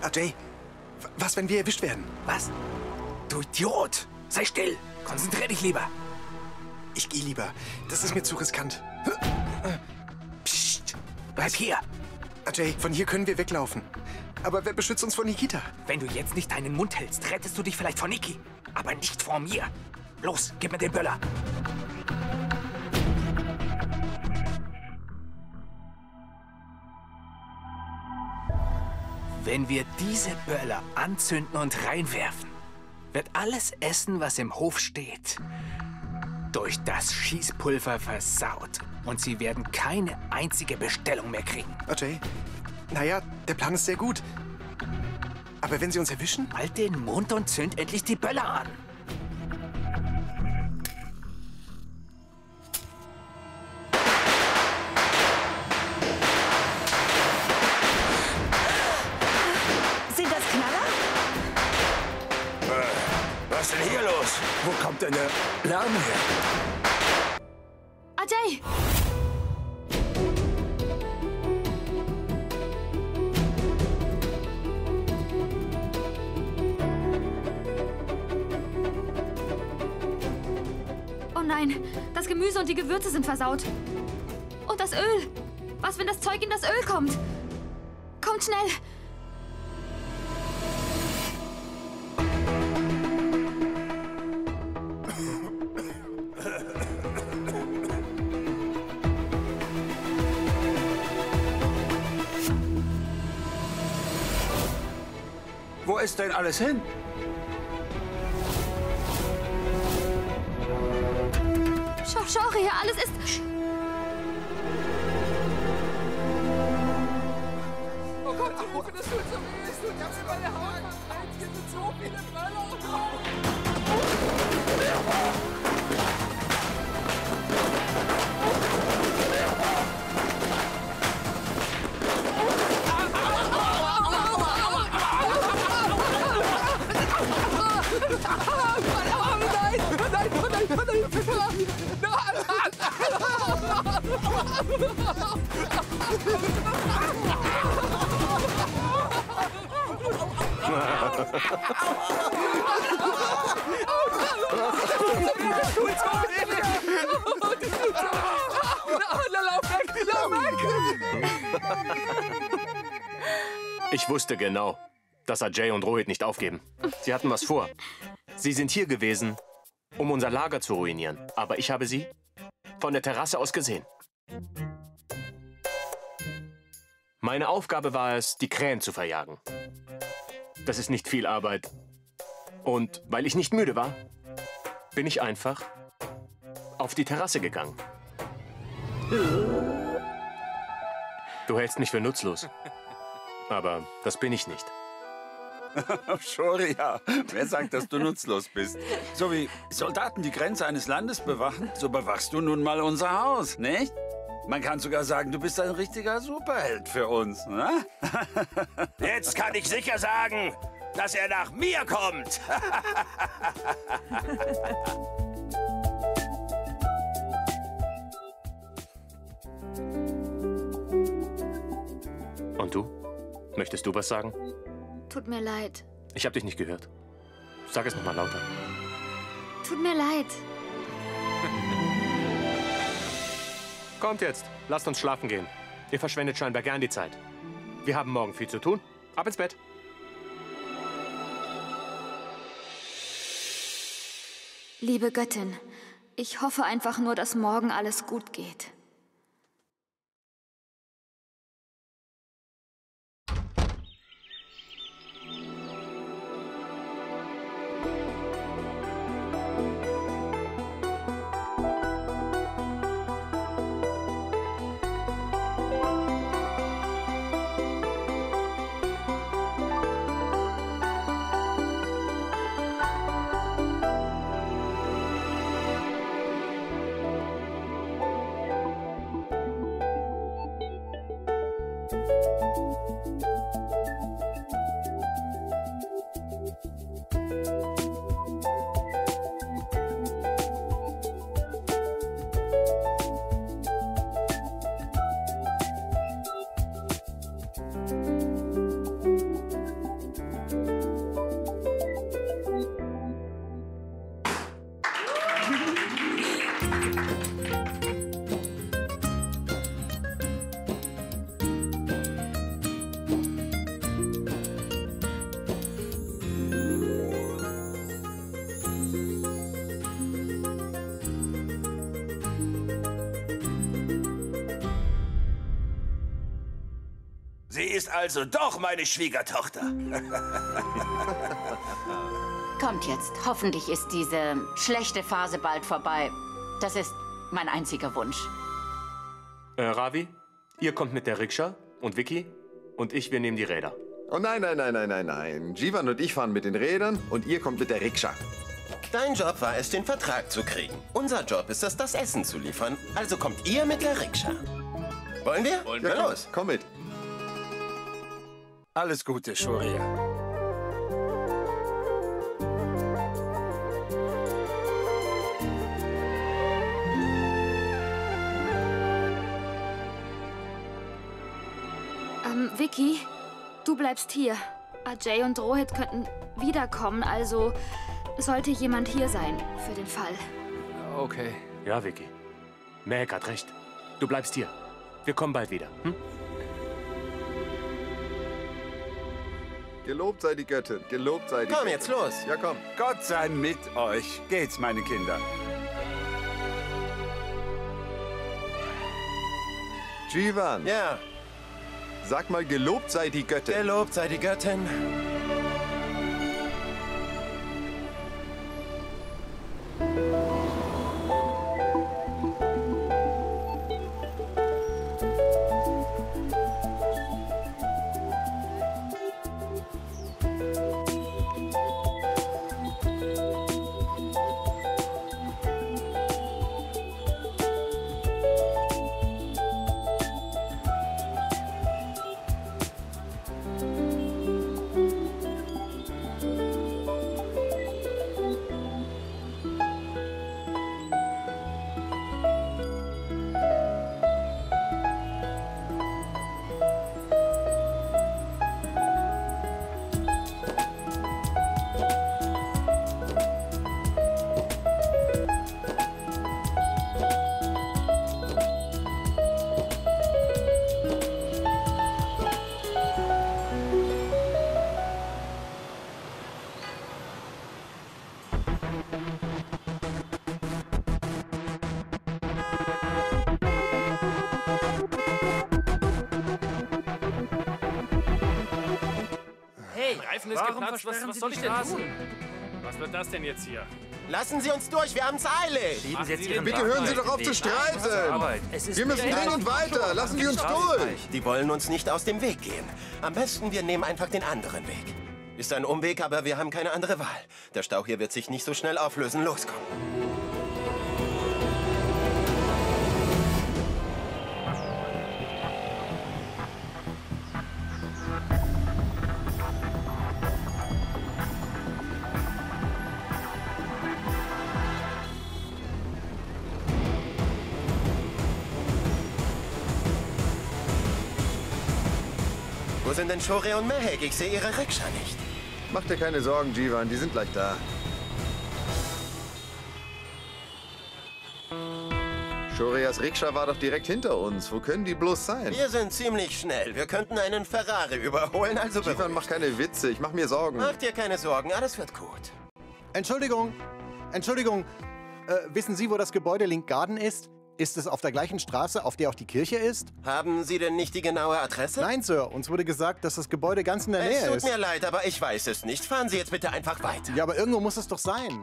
Jay, was, wenn wir erwischt werden? Was? Du Idiot! Sei still! Konzentrier dich lieber! Ich gehe lieber. Das ist mir zu riskant. Psst! Bleib hier! Jay, von hier können wir weglaufen. Aber wer beschützt uns vor Nikita? Wenn du jetzt nicht deinen Mund hältst, rettest du dich vielleicht vor Niki. Aber nicht vor mir. Los, gib mir den Böller. Wenn wir diese Böller anzünden und reinwerfen, wird alles Essen, was im Hof steht, durch das Schießpulver versaut. Und sie werden keine einzige Bestellung mehr kriegen. Jay, naja, der Plan ist sehr gut. Aber wenn sie uns erwischen? Halt den Mund und zünd endlich die Böller an. Sind das Knaller? Was ist denn hier los? Wo kommt denn der Lärm her? Ajay! Oh nein, das Gemüse und die Gewürze sind versaut. Und das Öl. Was, wenn das Zeug in das Öl kommt? Kommt schnell! Wo ist denn alles hin? Schau her, alles ist... Oh Gott, die Hilfe, das tut so weh. Es tut ganz über der Haut. Hier sind so viele Böller. Ich wusste genau, dass Ajay und Rohit nicht aufgeben. Sie hatten was vor. Sie sind hier gewesen, um unser Lager zu ruinieren. Aber ich habe sie von der Terrasse aus gesehen. Meine Aufgabe war es, die Krähen zu verjagen. Das ist nicht viel Arbeit. Und weil ich nicht müde war, bin ich einfach auf die Terrasse gegangen. Du hältst mich für nutzlos. Aber das bin ich nicht. Shoria, wer sagt, dass du nutzlos bist? So wie Soldaten die Grenze eines Landes bewachen, so bewachst du nun mal unser Haus, nicht? Man kann sogar sagen, du bist ein richtiger Superheld für uns, ne? Jetzt kann ich sicher sagen, dass er nach mir kommt. Und du? Möchtest du was sagen? Tut mir leid. Ich habe dich nicht gehört. Sag es noch mal lauter. Tut mir leid. Kommt jetzt, lasst uns schlafen gehen. Ihr verschwendet scheinbar gern die Zeit. Wir haben morgen viel zu tun. Ab ins Bett. Liebe Göttin, ich hoffe einfach nur, dass morgen alles gut geht. Sie ist also doch meine Schwiegertochter. Kommt jetzt. Hoffentlich ist diese schlechte Phase bald vorbei. Das ist mein einziger Wunsch. Ravi, ihr kommt mit der Rikscha und Vicky und wir nehmen die Räder. Oh nein, nein, nein, nein, nein, nein. Jivan und ich fahren mit den Rädern und ihr kommt mit der Rikscha. Dein Job war es, den Vertrag zu kriegen. Unser Job ist es, das Essen zu liefern. Also kommt ihr mit der Rikscha. Wollen wir? Ja, los. Komm mit. Alles Gute, Shoria. Vicky, du bleibst hier. Ajay und Rohit könnten wiederkommen, also sollte jemand hier sein für den Fall. Okay. Ja, Vicky. Mehek hat recht. Du bleibst hier. Wir kommen bald wieder. Hm? Gelobt sei die Göttin, gelobt sei die Komm Göttin. jetzt los. Ja, komm. Gott sei mit euch. Geht's, meine Kinder. Jivan, Ja, sag mal, gelobt sei die Göttin. gelobt sei die Göttin. Reifen ist geplatzt. Was soll ich denn tun? Was wird das denn jetzt hier? Lassen Sie uns durch, wir haben's eilig. Bitte hören Sie doch auf zu streiten. Wir müssen dringend weiter. Lassen Sie uns durch. Die wollen uns nicht aus dem Weg gehen. Am besten, wir nehmen einfach den anderen Weg. Ist ein Umweg, aber wir haben keine andere Wahl. Der Stau hier wird sich nicht so schnell auflösen. Los, komm. Wo sind denn Shoria und Mehek? Ich sehe ihre Rikscha nicht. Mach dir keine Sorgen, Jivan, die sind gleich da. Shorias Rikscha war doch direkt hinter uns. Wo können die bloß sein? Wir sind ziemlich schnell. Wir könnten einen Ferrari überholen, also Jivan, mach keine Witze. Ich mach mir Sorgen. Mach dir keine Sorgen, alles wird gut. Entschuldigung. Wissen Sie, wo das Gebäude Link Garden ist? Ist es auf der gleichen Straße, auf der auch die Kirche ist? Haben Sie denn nicht die genaue Adresse? Nein, Sir. Uns wurde gesagt, dass das Gebäude ganz in der Nähe ist. Es tut mir leid, aber ich weiß es nicht. Fahren Sie jetzt bitte einfach weiter. Ja, aber irgendwo muss es doch sein.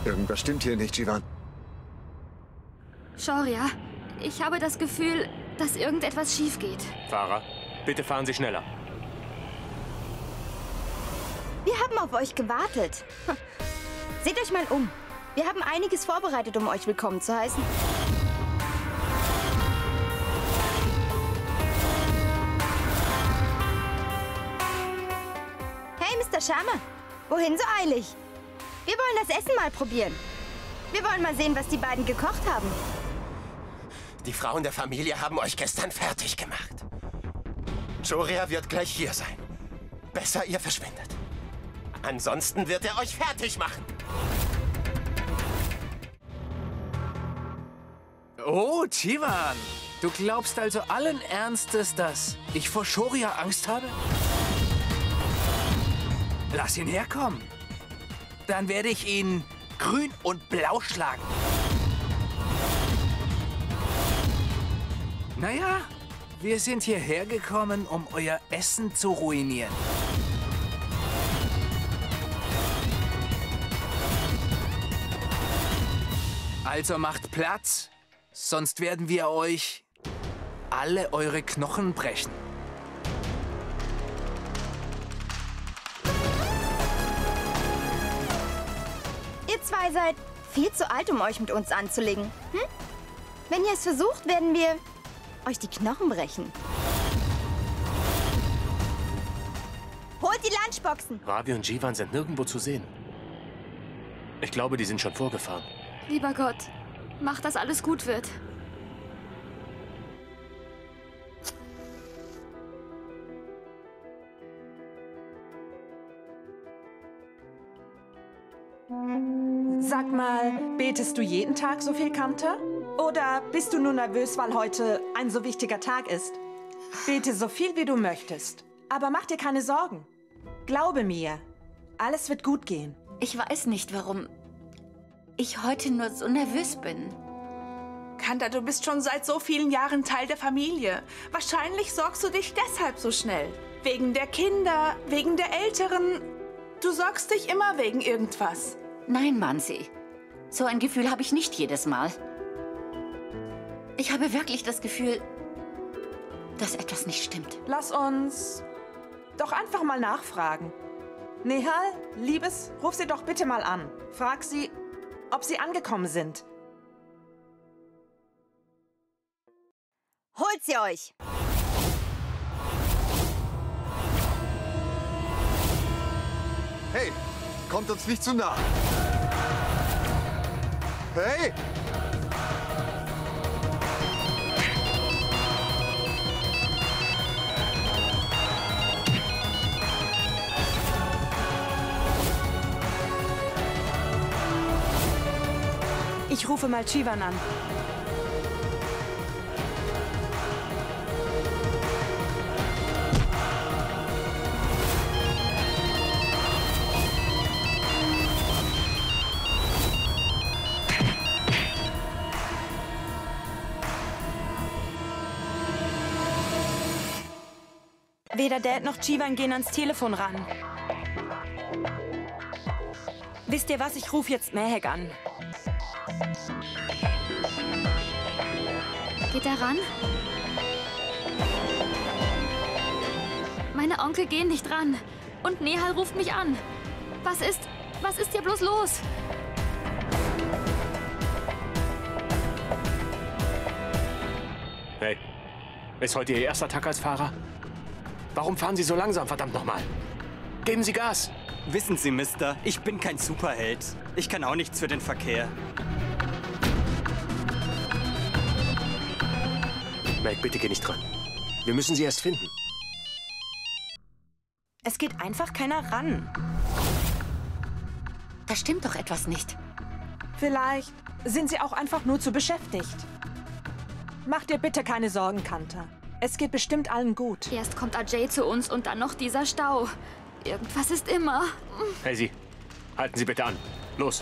Irgendwas stimmt hier nicht, Jivan. Shaurya, ich habe das Gefühl, dass irgendetwas schief geht. Fahrer, bitte fahren Sie schneller. Wir haben auf euch gewartet. Seht euch mal um. Wir haben einiges vorbereitet, um euch willkommen zu heißen. Hey, Mr. Sharma. Wohin so eilig? Wir wollen das Essen mal probieren. Wir wollen mal sehen, was die beiden gekocht haben. Die Frauen der Familie haben euch gestern fertig gemacht. Shaurya wird gleich hier sein. Besser, ihr verschwindet. Ansonsten wird er euch fertig machen. Oh, Jivan. Du glaubst also allen Ernstes, dass ich vor Shaurya Angst habe? Lass ihn herkommen. Dann werde ich ihn grün und blau schlagen. Naja, wir sind hierher gekommen, um euer Essen zu ruinieren. Also macht Platz, sonst werden wir euch alle eure Knochen brechen. Ihr zwei seid viel zu alt, um euch mit uns anzulegen. Hm? Wenn ihr es versucht, werden wir euch die Knochen brechen. Holt die Lunchboxen! Ravi und Jivan sind nirgendwo zu sehen. Ich glaube, die sind schon vorgefahren. Lieber Gott, mach, dass alles gut wird. Sag mal, betest du jeden Tag so viel, Kanta? Oder bist du nur nervös, weil heute ein so wichtiger Tag ist? Bete so viel, wie du möchtest. Aber mach dir keine Sorgen. Glaube mir, alles wird gut gehen. Ich weiß nicht, warum ich heute nur so nervös bin. Kanta, du bist schon seit so vielen Jahren Teil der Familie. Wahrscheinlich sorgst du dich deshalb so schnell. Wegen der Kinder, wegen der Älteren. Du sorgst dich immer wegen irgendwas. Nein, Mansi. So ein Gefühl habe ich nicht jedes Mal. Ich habe wirklich das Gefühl, dass etwas nicht stimmt. Lass uns doch einfach mal nachfragen. Nehal, Liebes, ruf sie doch bitte mal an. Frag sie, ob sie angekommen sind. Holt sie euch! Hey, kommt uns nicht zu nah. Hey! Ich rufe mal Jivan an. Weder Dad noch Jivan gehen ans Telefon ran. Wisst ihr was? Ich rufe jetzt Mehek an. Geht er ran? Meine Onkel gehen nicht ran. Und Nehal ruft mich an. Was ist hier bloß los? Hey, ist heute Ihr erster Tag als Fahrer? Warum fahren Sie so langsam, verdammt nochmal? Geben Sie Gas! Wissen Sie, Mister, ich bin kein Superheld. Ich kann auch nichts für den Verkehr. Meg, bitte geh nicht dran. Wir müssen sie erst finden. Es geht einfach keiner ran. Da stimmt doch etwas nicht. Vielleicht sind sie auch einfach nur zu beschäftigt. Mach dir bitte keine Sorgen, Kanta. Es geht bestimmt allen gut. Erst kommt Ajay zu uns und dann noch dieser Stau. Irgendwas ist immer. Hey, Sie. Halten Sie bitte an. Los.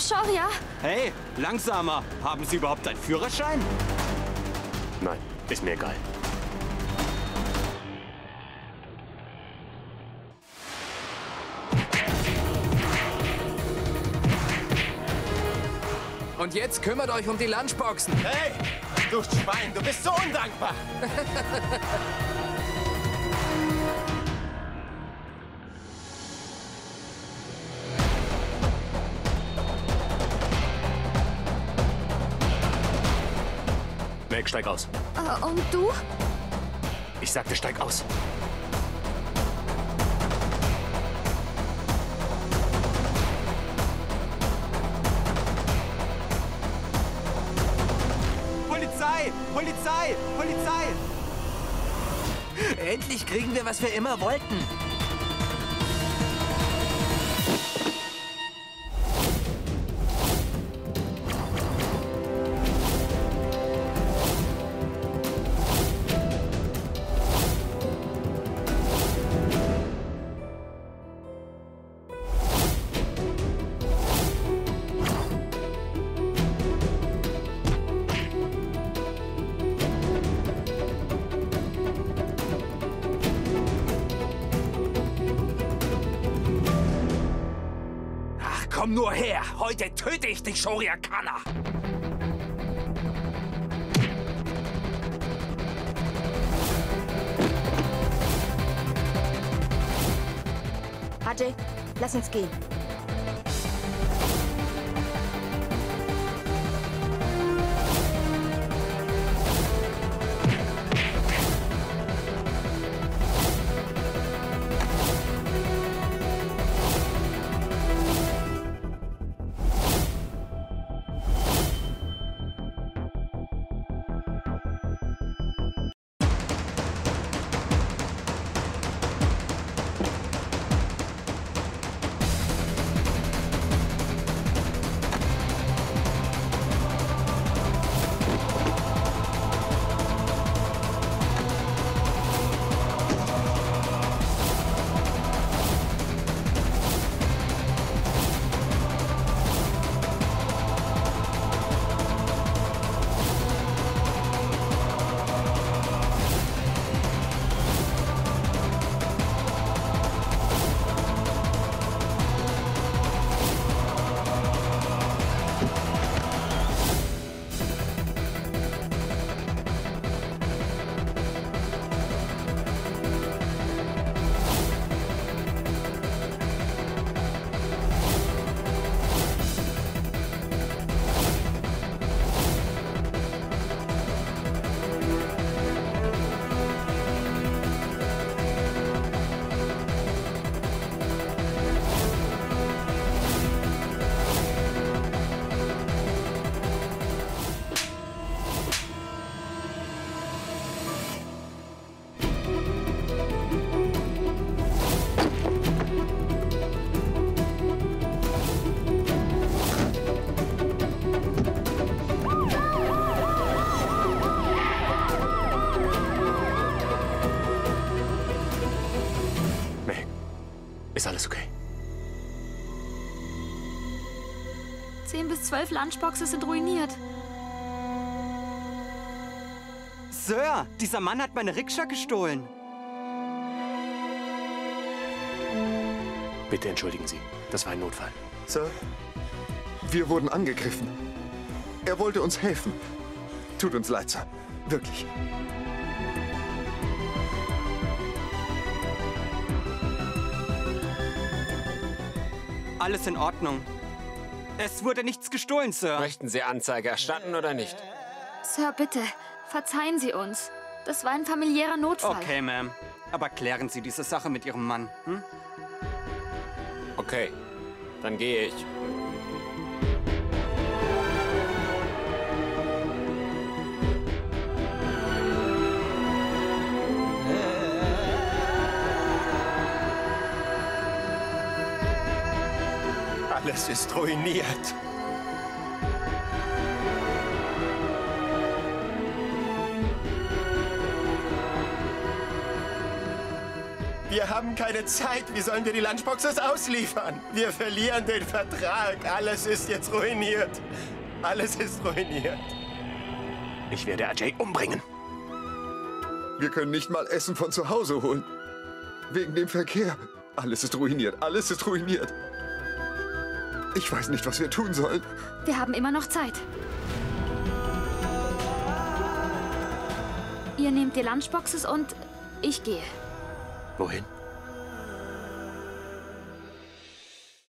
Shoria? Hey, langsamer. Haben Sie überhaupt einen Führerschein? Nein, ist mir egal. Und jetzt kümmert euch um die Lunchboxen. Hey, du Schwein, du bist so undankbar. Meg, steig aus. Und du? Ich sagte, steig aus. Polizei! Polizei! Polizei! Endlich kriegen wir, was wir immer wollten. Komm nur her! Heute töte ich dich, Shoria Kana! Ajay, lass uns gehen. Ist alles okay? 10 bis 12 Lunchboxes sind ruiniert. Sir, dieser Mann hat meine Rikscha gestohlen. Bitte entschuldigen Sie. Das war ein Notfall. Sir, wir wurden angegriffen. Er wollte uns helfen. Tut uns leid, Sir. Wirklich. Alles in Ordnung. Es wurde nichts gestohlen, Sir. Möchten Sie Anzeige erstatten oder nicht? Sir, bitte, verzeihen Sie uns. Das war ein familiärer Notfall. Okay, Ma'am. Aber klären Sie diese Sache mit Ihrem Mann, hm? Okay, dann gehe ich. Alles ist ruiniert. Wir haben keine Zeit. Wie sollen wir die Lunchboxes ausliefern? Wir verlieren den Vertrag. Alles ist jetzt ruiniert. Alles ist ruiniert. Ich werde Ajay umbringen. Wir können nicht mal Essen von zu Hause holen. Wegen dem Verkehr. Alles ist ruiniert. Alles ist ruiniert. Ich weiß nicht, was wir tun sollen. Wir haben immer noch Zeit. Ihr nehmt die Lunchboxes und ich gehe. Wohin?